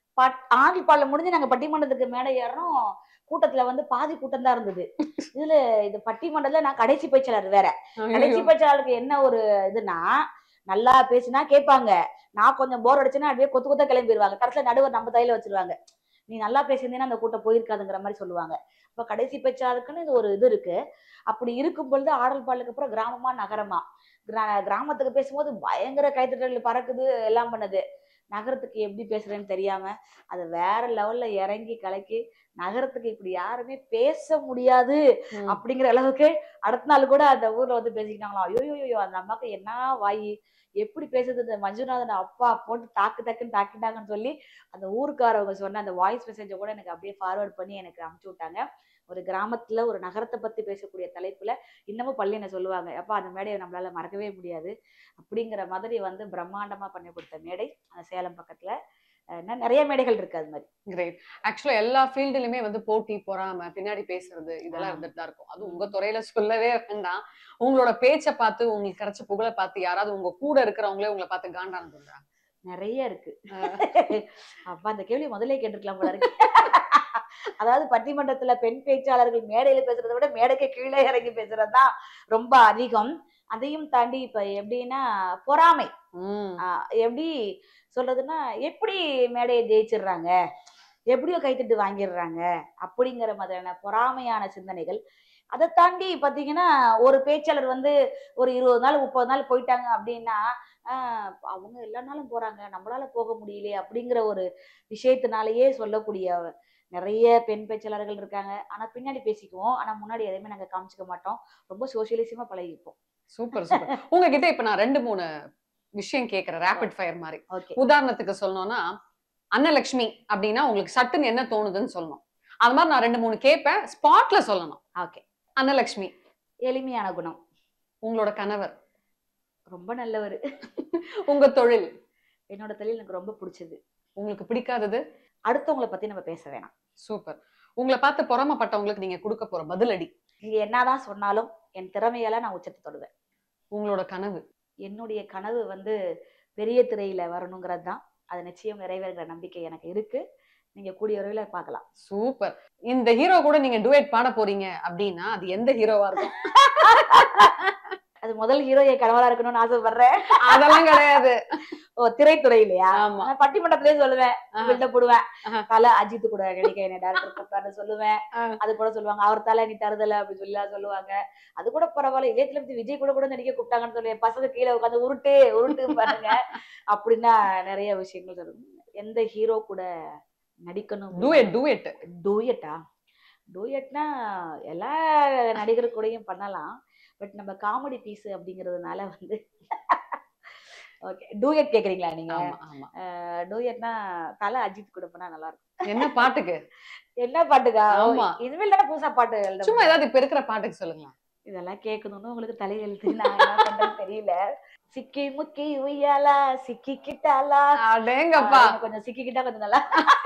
ஆடல் பாடல் முடிஞ்சு நாங்க பட்டிமன்றத்துக்கு மேடை ஏறோம், கூட்டத்துல வந்து பாதி கூட்டம் தான் இருந்தது. இதுல இந்த பட்டிமன்றத்துல நான் கடைசி பேச்சாளர் வேற. கடைசி பேச்சாளருக்கு என்ன ஒரு இதுனா, நல்லா பேசினா கேட்பாங்க, நான் கொஞ்சம் போர் அடிச்சுன்னா அப்படியே கொத்து கொத்த கிளம்பிடுவாங்க. கடைசியில நடுவர் நம்ம தையில வச்சிருவாங்க, நீ நல்லா பேசியிருந்தீங்கன்னா அந்த கூட்டம் போயிருக்காதுங்கிற மாதிரி சொல்லுவாங்க. இப்ப கடைசி பேச்சாளருக்குன்னு இது ஒரு இது இருக்கு. அப்படி இருக்கும் பொழுது ஆடல் பாடலுக்கு அப்புறம் கிராமமா நகரமா, கிராமத்துக்கு பேசும்போது பயங்கர கைத்தட்டல் பறக்குது, எல்லாம் பண்ணுது. நகரத்துக்கு எப்படி பேசுறேன்னு தெரியாம அது வேற லெவல்ல இறங்கி கலக்கி, நகரத்துக்கு இப்படி யாருமே பேச முடியாது அப்படிங்கிற அளவுக்கு அடுத்த நாள் கூட அந்த ஊர்ல வந்து பேசிக்கிட்டாங்களா, ஐயோ அந்த அம்மாக்கு என்ன வாயி, எப்படி பேசுறது, இந்த மஞ்சுநாதன் அப்பா போட்டு தாக்கு தாக்குன்னு தாக்கிட்டாங்கன்னு சொல்லி அந்த ஊருக்காரவங்க சொன்ன அந்த வாய்ஸ் மெசேஜை கூட எனக்கு அப்படியே ஃபார்வர்ட் பண்ணி எனக்கு அனுப்பிச்சு விட்டாங்க. ஒரு கிராமத்துல ஒரு நகரத்தை பத்தி பேசக்கூடிய தலைப்புல இன்னமும் பள்ளி என்ன சொல்லுவாங்க, அப்பா அந்த மேடையை நம்மளால மறக்கவே முடியாது அப்படிங்கிற மாதிரி வந்து பிரம்மாண்டமா பண்ணி கொடுத்த மேடை அந்த சேலம் பக்கத்துல. நிறைய மேடைகள் இருக்கு அது மாதிரி. கிரேட். ஆக்சுவலா எல்லா ஃபீல்டுலயுமே வந்து போட்டி பொறாம பின்னாடி பேசுறது இதெல்லாம் இருந்துட்டு தான் இருக்கும். அது உங்க துறையில சொல்லவே வேண்டாம். உங்களோட பேச்சை பார்த்து உங்களுக்கு கிடைச்ச புகழை பார்த்து யாராவது உங்க கூட இருக்கிறவங்களே உங்களை பார்த்து காண்டானதுண்டா? நிறைய இருக்கு. அப்ப அந்த கேள்வி முதலே கேட்டிருக்கலாம் போல இருக்கு. அதாவது பட்டிமன்றத்துல பெண் பேச்சாளர்கள் மேடையில பேசுறதை விட மேடைக்கு கீழே இறங்கி பேசுறதுதான் ரொம்ப அதிகம். அதையும் தாண்டி இப்ப எப்படின்னா பொறாமை, எப்படி சொல்றதுன்னா எப்படி மேடையை ஜெயிச்சிடுறாங்க, எப்படியோ கைத்தட்டு வாங்கிடுறாங்க அப்படிங்கிற மாதிரியான பொறாமையான சிந்தனைகள். அதை தாண்டி பாத்தீங்கன்னா ஒரு பேச்சாளர் வந்து ஒரு 20 நாள் 30 நாள் போயிட்டாங்க அப்படின்னா அவங்க எல்லா நாளும் போறாங்க, நம்மளால போக முடியலையே அப்படிங்கிற ஒரு விஷயத்தினாலேயே சொல்லக்கூடிய நிறைய பெண் பேச்சாளர்கள் இருக்காங்க. ஆனா பின்னாடி பேசிக்குவோம், ஆனா முன்னாடி எதையுமே நாங்க காமிச்சிக்க மாட்டோம், ரொம்ப சோசியலிசமா பழகிப்போம். Super super. உங்ககிட்ட இப்ப நான் 2-3 விஷயம் கேக்குறேன், ரேபிட் ஃபயர் மாதிரி. உதாரணத்துக்கு சொல்லணும்னா அன்னலட்சுமி அப்படின்னா உங்களுக்கு சட்டுன்னு என்ன தோணுதுன்னு சொல்லணும். அது மாதிரி நான் 2-3 கேட்பேன், ஸ்பாட்ல சொல்லணும். ஓகே. அன்னலட்சுமி எளிமையான குணம். உங்களோட கணவர் ரொம்ப நல்லவர். உங்க தொழில்? என்னோட தொழில் எனக்கு ரொம்ப பிடிச்சது. உங்களுக்கு பிடிக்காதது? அடுத்தவங்களை பத்தி நம்ம பேச வேணாம். சூப்பர். உங்களை பார்த்து பொறாமப்பட்டவங்களுக்கு நீங்க கொடுக்க போற பதிலடி? நீங்க என்னதான் சொன்னாலும் என் திறமையால நான் உச்சத்தை தொடுவேன். உங்களோட கனவு? என்னுடைய கனவு வந்து பெரிய திரையில வரணுங்கிறது தான். அது நிச்சயம் நிறைவேறுகிற நம்பிக்கை எனக்கு இருக்கு. நீங்க கூடிய விரைவில பார்க்கலாம். சூப்பர். இந்த ஹீரோ கூட நீங்க டுவேட் பாட போறீங்க அப்படின்னா அது எந்த ஹீரோவா இருக்கும்? அது முதல் ஹீரோயை கணவரா இருக்கணும்னு ஆசைப்படுறேன். அதெல்லாம் கிடையாது. ஓ, திரைத்துறையிலையா? ஆமா. பட்டிமன்றத்திலே சொல்லுவேன், பில்ட போடுவேன். தலை அஜித் கூட நடிக்க என்ன டேரக்டர் கூப்பிட்டாரு சொல்லுவேன். அது கூட சொல்லுவாங்க, அவர் தலை நீ தருதல அப்படின்னு சொல்லி சொல்லுவாங்க. அது கூட பரவாயில்ல, இளையத்துல விஜய் கூட நடிக்க கூப்பிட்டாங்கன்னு சொல்லி பசங்க கீழே உட்காந்து உருட்டு பாருங்க அப்படின்னா நிறைய விஷயங்கள் சொல்லுங்க. எந்த ஹீரோ கூட நடிக்கணும்? டூயட்டா? டூயட்னா எல்லா நடிகர் கூடயும் பண்ணலாம். பட் நம்ம காமெடி பீஸ் அப்படிங்கிறதுனால வந்து ஓகே, டூயட் கேக்குறீங்களா நீங்க? டூயட்னா தலை அஜித் கூட பண்ணா நல்லா இருக்கும். என்ன பாட்டுக்கு? என்ன பாட்டுக்கா? இனிமேல் தானே புதுசா பாட்டு எழுத. சும்மா ஏதாவது இப்ப இருக்கிற பாட்டுக்கு சொல்லுங்க. இதெல்லாம் கேட்கணும்னு உங்களுக்கு தலையெழுத்து நான் என்ன பண்றேன்னு தெரியல. சிக்கி முக்கி உய்யாலா சிக்கிக்கிட்டாலா. அடேங்கப்பா, கொஞ்சம் சிக்கிக்கிட்டா கொஞ்சம் நல்லா.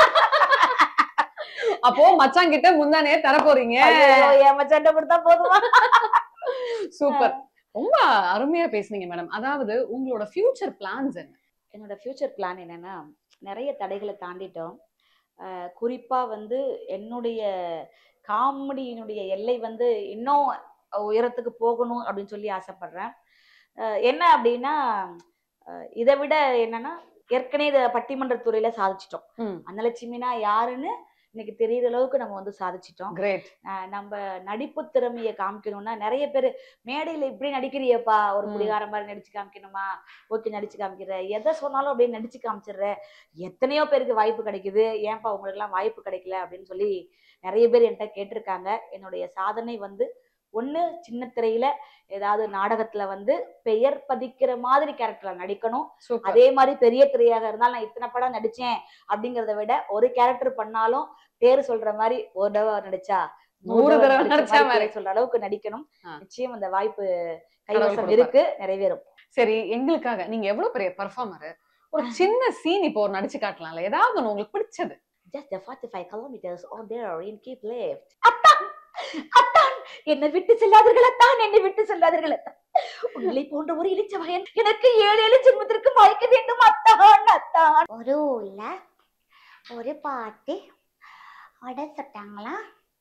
அப்போ மச்சான் கிட்ட முந்தானே தர போறீங்க? என் மச்சான் கொடுத்தா போதுமா? சூப்பர். ரொம்ப அருமையா பேசுனீங்க மேடம். அதாவது உங்களோட ஃபியூச்சர் பிளான்ஸ் என்ன? என்னோட ஃபியூச்சர் பிளான் என்னன்னா, நிறைய தடைகளை தாண்டிட்டோம். குறிப்பா வந்து என்னுடைய காமெடியினுடைய எல்லை வந்து இன்னும் உயரத்துக்கு போகணும் அப்படின்னு சொல்லி ஆசைப்படுறேன். என்ன அப்படின்னா, இதை விட என்னன்னா, ஏற்கனவே இதை பட்டிமன்ற துறையில சாதிச்சிட்டோம். அன்னலட்சுமினா யாருன்னு இன்னைக்கு தெரியுற அளவுக்கு நம்ம வந்து சாதிச்சிட்டோம். நம்ம நடிப்பு திறமையை காமிக்கணும்னா நிறைய பேர் மேடையில இப்படி நடிக்கிறியப்பா, ஒரு குடிகார மாதிரி நடிச்சு காமிக்கணுமா, ஓகே நடிச்சு காமிக்கிற, எதை சொன்னாலும் அப்படியே நடிச்சு காமிச்சிடுற, எத்தனையோ பேருக்கு வாய்ப்பு கிடைக்குது, ஏன்பா உங்களுக்கு எல்லாம் வாய்ப்பு கிடைக்கல அப்படின்னு சொல்லி நிறைய பேர் என்கிட்ட கேட்டிருக்காங்க. என்னுடைய சாதனை வந்து ஒண்ணு சின்ன திரையில ஏதாவது நாடகத்துல வந்து பெயர் பதிக்கிற மாதிரி கேரக்டர்ல நடிக்கணும். அதே மாதிரி பெரிய திரையாக இருந்தாலும் நான் இத்தனை படம் நடிச்சேன் அப்படிங்கறத விட ஒரு கேரக்டர் பண்ணாலும் பேரு சொல்ற மாதிரி ஒரு தடவை நடிச்சா 100 தடவை நடிச்சா சொல்ற அளவுக்கு நடிக்கணும். நிச்சயம் அந்த வாய்ப்பு கைவசம் இருக்கு, நிறைவேறும். சரி, எங்களுக்காக நீங்க எவ்வளவு பெரிய பெர்ஃபார்மர், ஒரு சின்ன சீன் இப்போ ஒரு நடிச்சு காட்டலாம்ல, ஏதாவது ஒண்ணு உங்களுக்கு பிடிச்சது? Just the 45 kilometers on there in keep left. அத்தான் அத்தான் என்னை விட்டு செல்லாதீர்கள் அத்தான், என்னை விட்டு செல்லாதீர்கள் அத்தான், உங்களை போன்ற ஒரு இளிச்சவயன் எனக்கு 7 ஜென்மத்திற்கு வாய்க்க வேண்டும் அத்தான் அத்தான். ஒரு ஊர்ல ஒரு பாட்டி வடை சுட்டாங்களா.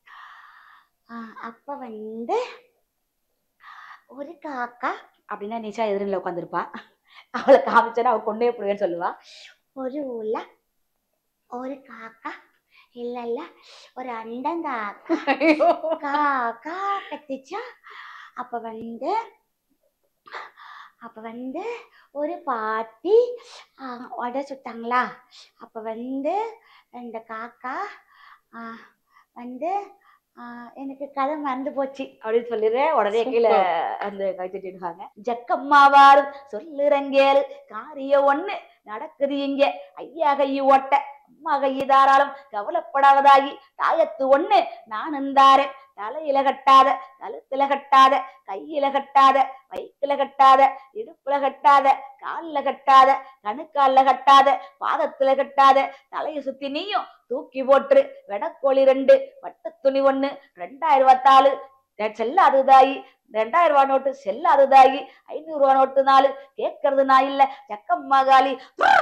அப்ப வந்து ஒரு காக்கா அப்படின்னா நிச்சா எதிரில உட்காந்துருப்பா, அவளை காமிச்சா அவ கொண்டே போடுவேன்னு சொல்லுவா. ஒரு ஊர்ல ஒரு காக்கா இல்ல ஒரு அண்டங்காக்கா காக்கா கத்திச்சா. அப்ப வந்து ஒரு பாட்டி வடை சுட்டாங்களா. அப்ப வந்து இந்த காக்கா வந்து எனக்கு கதை மறந்து போச்சு அப்படின்னு சொல்லிடுறேன். உடனே கீழே அந்த கை தட்டிடுவாங்க. ஜக்கம்மாவாரு சொல்லுறங்கேரு காரியம் ஒண்ணு நடக்குது இங்க, ஐயா கையு ஓட்ட அம்மா கையு தாராளம் கவலைப்படாததாகி தாயத்து ஒண்ணு நானுந்தாரேன், தலையில கட்டாத கழுத்துல கட்டாத கையில கட்டாத வயிற்றுல கட்டாத இடுப்புல கட்டாத கால்ல கட்டாத கணுக்கால்ல கட்டாத பாதத்துல கட்டாத தலையை சுத்தி நீயும் தூக்கி போட்டு வெடக்கோழி 2 வட்ட துணி 1 2024 செல்லாதுதாயி 2000 ரூபாய் நோட்டு செல்லாதுதாயி 500 ரூபாய் நோட்டு 4 கேட்கறது நான் இல்ல ஜக்கம்மா காலி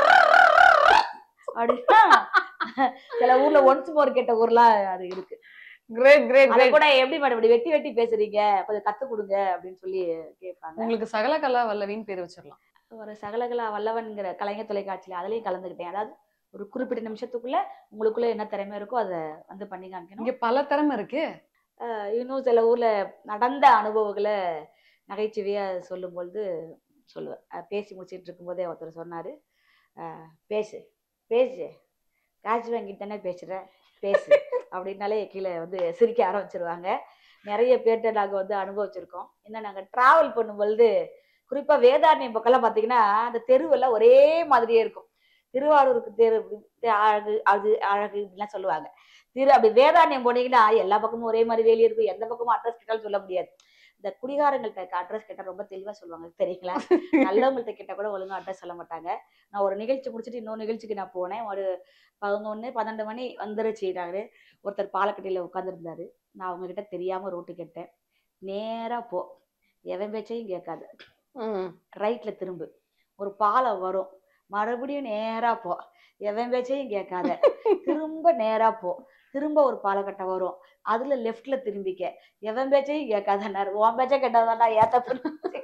அப்படின்னா சில ஊர்ல ஒன்ஸ் மோர் கேட்ட ஊர்லாம் அது இருக்கு. கூட எப்படி மேடம் இப்படி வெட்டி வெட்டி பேசுறீங்க, கொஞ்சம் கத்து கொடுங்க அப்படின்னு சொல்லி கேட்பாங்க. உங்களுக்கு சகலகலா வல்லவின்னு பேர் வச்சிடலாம். ஒரு சகலகலா வல்லவன்கிற கலைஞர் தொலைக்காட்சியில அதுலயும் கலந்துக்கிட்டேன். அதாவது ஒரு குறிப்பிட்ட நிமிஷத்துக்குள்ள உங்களுக்குள்ள என்ன திறமை இருக்கோ அதை வந்து பண்ணி காமிக்கணும். இங்க பல திறமை இருக்கு. இன்னும் சில ஊர்ல நடந்த அனுபவங்களை நகைச்சுவையா சொல்லும் பொழுது சொல்லுவேன். பேசி முடிச்சுட்டு இருக்கும் போதே ஒருத்தர் சொன்னாரு, பேசு பேசு காசு வாங்கிட்டு தானே பேசுற பேசு அப்படின்னாலே கீழே வந்து சிரிக்க ஆரம்பிச்சிருவாங்க. நிறைய பேர்கிட்ட நாங்கள் வந்து அனுபவிச்சிருக்கோம். என்ன நாங்கள் டிராவல் பண்ணும்பொழுது குறிப்பா வேதாரண்யம் பக்கம்லாம் பார்த்தீங்கன்னா அந்த தெருவெல்லாம் ஒரே மாதிரியே இருக்கும். திருவாரூருக்கு தெரு அழகு அது அழகு இப்படிலாம் சொல்லுவாங்க. அப்படி வேதாரண்யம் போனீங்கன்னா எல்லா பக்கமும் ஒரே மாதிரி வேலி இருக்கும், எந்த பக்கமும் அட்ரஸ் கேட்டாலும் சொல்ல முடியாது. இந்த குடிகாரங்கள்ட்ட அட்ரஸ் கேட்டா ரொம்ப தெளிவா சொல்லுவாங்க தெரியுங்களா. நல்லவங்கள்ட்ட கேட்டா கூட ஒழுங்கா அட்ரஸ் சொல்ல மாட்டாங்க. நான் ஒரு நிகழ்ச்சி முடிச்சுட்டு இன்னொரு நிகழ்ச்சிக்கு நான் போனேன். ஒரு 11-12 மணி வந்துருச்சுட்டாரு. ஒருத்தர் பாலக்கட்டியில உட்காந்துருந்தாரு. நான் அவங்க கிட்ட தெரியாம ரோட்டு கேட்டேன். நேரா போ, எவன் பேச்சையும் கேட்காது, ரைட்ல திரும்பு, ஒரு பாலம் வரும், மறுபடியும் நேரா போ, எவன் பேச்சையும் கேட்காத, திரும்ப நேரா போ, திரும்ப ஒரு பாலக்கட்டை வரும், அதுல லெஃப்ட்ல திரும்பிக்க, எவன் பேச்சையும் கேட்காதன்னாரு. உன் பேச்சை கேட்டாதான்டா ஏத்த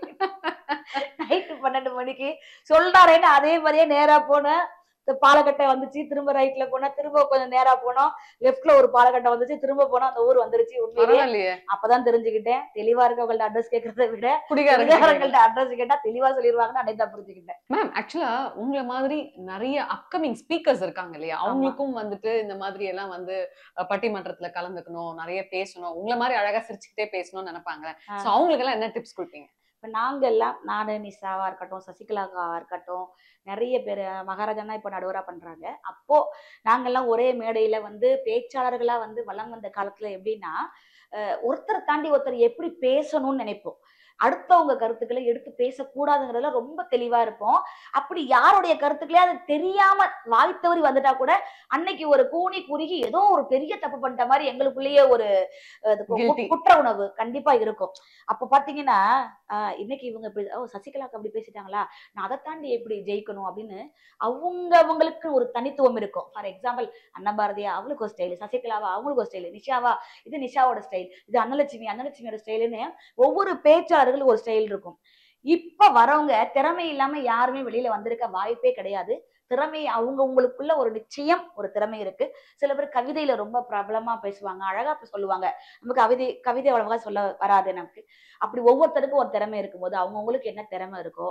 நைட்டு 12 மணிக்கு சொல்றாருன்னு அதே மாதிரியே நேரா போனேன். பாலக்கட்டை வந்துச்சு, திரும்ப ரைட்ல போனா, திரும்ப கொஞ்சம் நேரா போனோம், லெஃப்ட்ல ஒரு பாலக்கட்டை வந்துச்சு, திரும்ப போனா அந்த ஊர் வந்துருச்சு. உண்மையிலேயே அப்பதான் தெரிஞ்சுக்கிட்டேன், தெளிவா இருக்கவங்கள்ட்ட அட்ரஸ் கேட்கறத விட குடிகாரங்கள்ட்ட அட்ரஸ் கேட்டா தெளிவா சொல்லிடுவாங்கன்னு அன்னைக்கு புரிஞ்சுக்கிட்டேன். மேம், ஆக்சுவலா உங்களை மாதிரி நிறைய அப்கமிங் ஸ்பீக்கர்ஸ் இருக்காங்க இல்லையா, அவங்களுக்கும் வந்துட்டு இந்த மாதிரி எல்லாம் வந்து பட்டிமன்றத்துல கலந்துக்கணும், நிறைய பேசணும், உங்களை மாதிரி அழகா சிரிச்சுக்கிட்டே பேசணும்னு நினைப்பாங்க. சோ அவங்களுக்கு எல்லாம் என்ன டிப்ஸ் கொடுப்பீங்க? இப்போ நாங்கெல்லாம், நானு நிஷாவா இருக்கட்டும், சசிகலாவா இருக்கட்டும், நிறைய பேர், மகாராஜானா இப்போ நடுவரா பண்றாங்க. அப்போ நாங்கெல்லாம் ஒரே மேடையில வந்து பேச்சாளர்களா வந்து வளம் வந்த காலத்துல எப்படின்னா, ஒருத்தரை தாண்டி ஒருத்தர் எப்படி பேசணும்னு நினைப்போம், அடுத்தவங்க கருத்துக்களை எடுத்து பேசக்கூடாதுங்கிறதுல ரொம்ப தெளிவா இருப்போம். அப்படி யாருடைய கருத்துக்களே அது தெரியாம வாய் தவறி வந்துட்டா கூட அன்னைக்கு ஒரு கூனி குறுகி ஏதோ ஒரு பெரிய தப்பு பண்ணிட்ட மாதிரி எங்களுக்குள்ளேயே ஒரு குற்ற உணர்வு கண்டிப்பா இருக்கும். அப்ப பாத்தீங்கன்னா இன்னைக்கு இவங்க இப்படி சசிகலாக்கு அப்படி பேசிட்டாங்களா, நான் அதை தாண்டி எப்படி ஜெயிக்கணும் அப்படின்னு அவங்களுக்கு ஒரு தனித்துவம் இருக்கும். ஃபார் எக்ஸாம்பிள் அன்னபாரதியா அவளுக்கு ஒரு ஸ்டைல், சசிகலாவா அவங்களுக்கு ஒரு ஸ்டைல், நிஷாவா இது நிஷாவோட ஸ்டைல், இது அன்னலட்சுமியோட ஸ்டைலுன்னு ஒவ்வொரு பேச்சாளர்களும் ஒரு ஸ்டைல் இருக்கும். இப்ப வரவங்க திறமை இல்லாம யாருமே வெளியில வந்திருக்க வாய்ப்பே கிடையாது. திறமை அவங்களுக்குள்ள ஒரு நிச்சயம் ஒரு திறமை இருக்கு. சில பேர் கவிதையில ரொம்ப பிரபலமா பேசுவாங்க, அழகா சொல்லுவாங்க. நமக்கு கவிதை அவ்வளவா சொல்ல வராது நமக்கு. அப்படி ஒவ்வொருத்தருக்கும் ஒரு திறமை இருக்கும்போது அவங்கவுங்களுக்கு என்ன திறமை இருக்கோ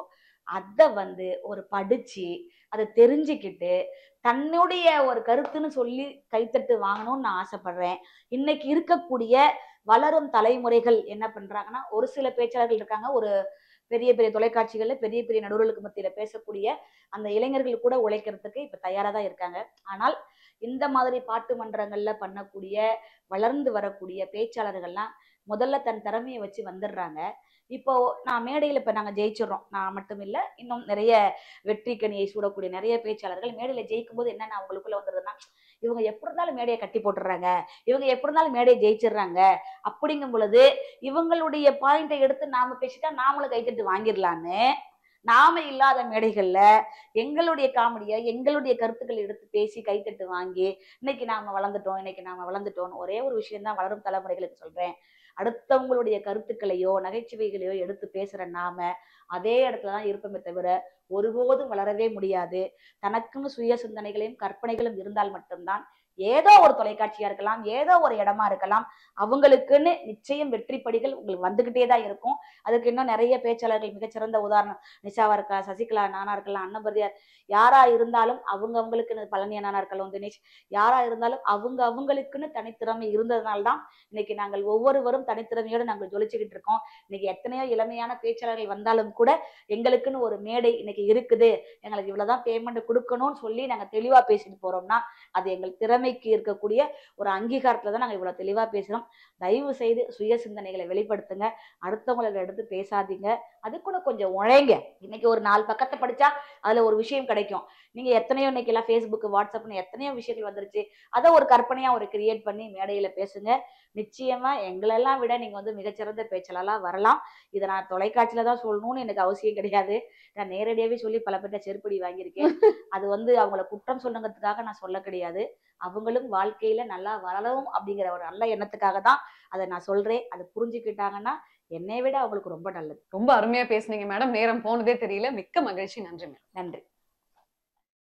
அதை ஒரு படிச்சு அதை தெரிஞ்சுக்கிட்டு தன்னுடைய ஒரு கருத்துன்னு சொல்லி கைத்தட்டு வாங்கணும்னு நான் ஆசைப்படுறேன். இன்னைக்கு இருக்கக்கூடிய வளரும் தலைமுறைகள் என்ன பண்றாங்கன்னா, ஒரு சில பேச்சாளர்கள் இருக்காங்க, ஒரு பெரிய பெரிய தொலைக்காட்சிகள்ல பெரிய பெரிய நடுவர்களுக்கு மத்தியில பேசக்கூடிய அந்த இளைஞர்கள் கூட உழைக்கிறதுக்கு இப்ப தயாரா தான் இருக்காங்க. ஆனால் இந்த மாதிரி பாட்டு மன்றங்கள்ல பண்ணக்கூடிய வளர்ந்து வரக்கூடிய பேச்சாளர்கள்லாம் முதல்ல தன் திறமையை வச்சு வந்துடுறாங்க. இப்போ நான் மேடையில இப்ப நாங்க ஜெயிச்சிடறோம், நான் மட்டும் இல்ல, இன்னும் நிறைய வெற்றி கனியை சூடக்கூடிய நிறைய பேச்சாளர்கள் மேடையில ஜெயிக்கும் போது என்னன்னா அவங்களுக்குள்ள வந்துடுதுன்னா, இவங்க எப்படி இருந்தாலும் மேடையை கட்டி போட்டுடுறாங்க, இவங்க எப்படி இருந்தாலும் மேடையை ஜெயிச்சிடுறாங்க. அப்படிங்கும் பொழுது இவங்களுடைய பாயிண்டை எடுத்து நாம பேசிட்டா நாமளும் கைத்தட்டு வாங்கிடலான்னு நாம இல்லாத மேடைகள்ல எங்களுடைய காமெடியை எங்களுடைய கருத்துக்களை எடுத்து பேசி கைத்தட்டு வாங்கி இன்னைக்கு நாம வளர்ந்துட்டோம். ஒரே ஒரு விஷயம் தான் வளரும் தலைமுறைகளுக்கு சொல்றேன். அடுத்தவங்களுடைய கருத்துக்களையோ நகைச்சுவைகளையோ எடுத்து பேசுற நாம அதே இடத்துலதான் இருப்போமே தவிர ஒருபோதும் வளரவே முடியாது. தனக்குன்னு சுய சிந்தனைகளையும் கற்பனைகளும் இருந்தால் மட்டும்தான் ஏதோ ஒரு தொலைக்காட்சியா இருக்கலாம், ஏதோ ஒரு இடமா இருக்கலாம், அவங்களுக்குன்னு நிச்சயம் வெற்றி படிகள் உங்களுக்கு வந்துகிட்டே தான் இருக்கும். அதுக்கு இன்னும் நிறைய பேச்சாளர்கள் மிகச்சிறந்த உதாரணம் நிஷாவா இருக்கா, சசிகலா நானா இருக்கலாம், அன்னபதியார் யாரா இருந்தாலும் அவங்களுக்குன்னு, பழனி அண்ணா இருக்கலாம், தினேஷ் யாரா இருந்தாலும் அவங்களுக்குன்னு தனித்திறமை இருந்ததுனால்தான் இன்னைக்கு நாங்கள் ஒவ்வொருவரும் தனித்திறமையோடு நாங்கள் ஜொலிச்சுக்கிட்டு இருக்கோம். இன்னைக்கு எத்தனையோ இளமையான பேச்சாளர்கள் வந்தாலும் கூட எங்களுக்குன்னு ஒரு மேடை இன்னைக்கு இருக்குது, எங்களுக்கு இவ்வளவுதான் பேமெண்ட் கொடுக்கணும்னு சொல்லி நாங்க தெளிவா பேசிட்டு போறோம்னா அது எங்கள் திறமைக்கு இருக்கக்கூடிய ஒரு அங்கீகாரத்துல தான் நாங்க இவ்வளவு தெளிவா பேசுறோம். தயவு செய்து சுய சிந்தனைகளை வெளிப்படுத்துங்க, அடுத்தவங்களை எடுத்து பேசாதீங்க, அதுக்குள்ள கொஞ்சம் உழைங்க. இன்னைக்கு ஒரு 4 பக்கத்தை படிச்சா அதுல ஒரு விஷயம் கிடைக்கும். நீங்க எத்தனையோ இன்னைக்கு எல்லாம் Facebook வாட்ஸ்அப்னு எத்தனையோ விஷயங்கள் வந்துருச்சு, அதை ஒரு கற்பனையா ஒரு கிரியேட் பண்ணி மேடையில பேசுங்க. நிச்சயமா எங்களெல்லாம் விட நீங்க மிகச்சிறந்த பேச்சாளரா வரலாம். இதை நான் தொலைக்காட்சியில தான் சொல்லணும்னு எனக்கு அவசியம் கிடையாது. நான் நேரடியாவே சொல்லி பல பேர்ட்ட செருப்படி வாங்கியிருக்கேன். அது அவங்கள குற்றம் சொல்லுங்கிறதுக்காக நான் சொல்ல கிடையாது. அவங்களும் வாழ்க்கையில நல்லா வளரும் அப்படிங்கிற ஒரு நல்ல எண்ணத்துக்காக தான் அதை நான் சொல்றேன். அதை புரிஞ்சுக்கிட்டாங்கன்னா என்னை விட அவங்களுக்கு ரொம்ப நல்லது. ரொம்ப அருமையா பேசுனீங்க மேடம். நேரம் போனதே தெரியல. மிக்க மகிழ்ச்சி. நன்றி மேடம். நன்றி.